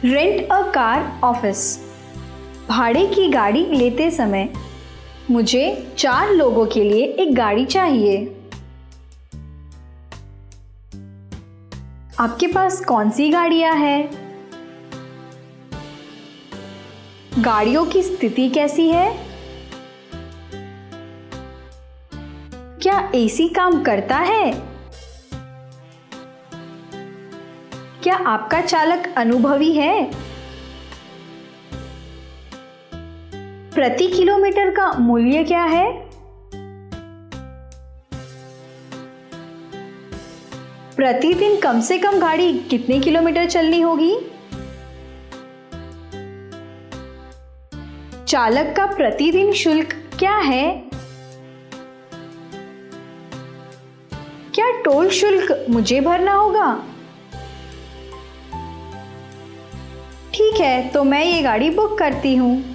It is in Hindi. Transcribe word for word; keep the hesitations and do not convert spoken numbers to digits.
Rent a car office. भाड़े की गाड़ी लेते समय मुझे चार लोगों के लिए एक गाड़ी चाहिए। आपके पास कौन सी गाड़ियां हैं? गाड़ियों की स्थिति कैसी है? क्या एसी काम करता है? क्या आपका चालक अनुभवी है? प्रति किलोमीटर का मूल्य क्या है? प्रतिदिन कम से कम गाड़ी कितने किलोमीटर चलनी होगी? चालक का प्रतिदिन शुल्क क्या है? क्या टोल शुल्क मुझे भरना होगा? ठीक है, तो मैं ये गाड़ी बुक करती हूँ।